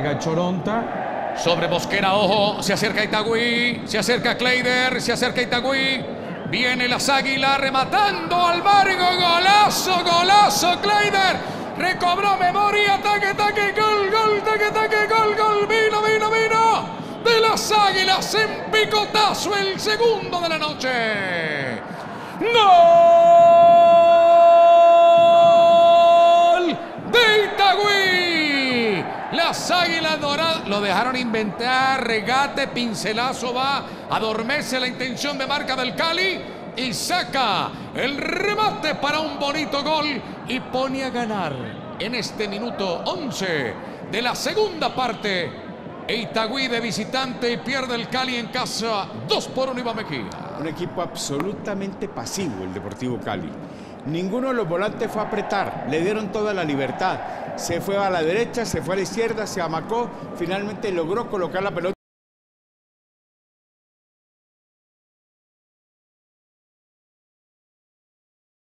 Juega Choronta. Sobre Mosquera, ojo, se acerca Itagüí, se acerca Kleider, se acerca Itagüí. Viene las Águilas rematando al Vargo, golazo, golazo, Kleider. Recobró memoria, ataque, gol, gol, vino. De las Águilas en picotazo, el segundo de la noche. ¡Gol de Itagüí! Las Águilas Doradas lo dejaron inventar, regate, pincelazo, va, adormece la intención de marca del Cali y saca el remate para un bonito gol y pone a ganar en este minuto 11 de la segunda parte. Itagüí de visitante y pierde el Cali en casa 2-1 Iván Mejía. Un equipo absolutamente pasivo el Deportivo Cali. Ninguno de los volantes fue a apretar, le dieron toda la libertad. Se fue a la derecha, se fue a la izquierda, se amacó, finalmente logró colocar la pelota.